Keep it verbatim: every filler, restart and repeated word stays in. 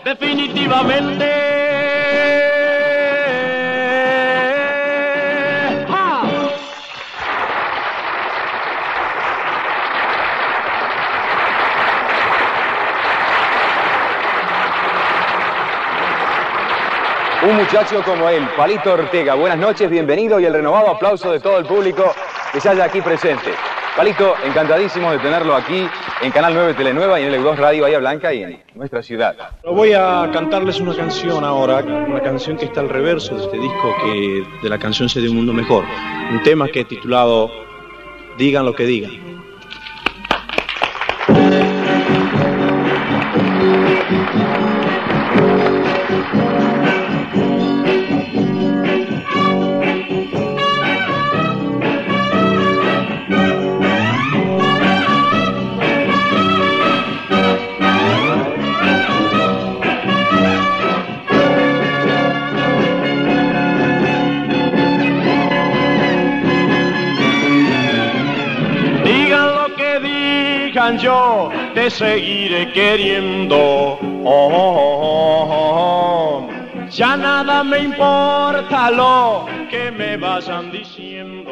definitivamente. ¡Ja! Un muchacho como él, Palito Ortega. Buenas noches, bienvenido y el renovado aplauso de todo el público que se haya aquí presente. Palito, encantadísimo de tenerlo aquí en Canal nueve Telenueva y en el E U dos Radio Bahía Blanca y en nuestra ciudad. Voy a cantarles una canción ahora, una canción que está al reverso de este disco, que de la canción Se de un mundo mejor. Un tema que he titulado Digan lo que digan. Yo te seguiré queriendo, oh, oh, oh, oh. Ya nada me importa lo que me vayan diciendo.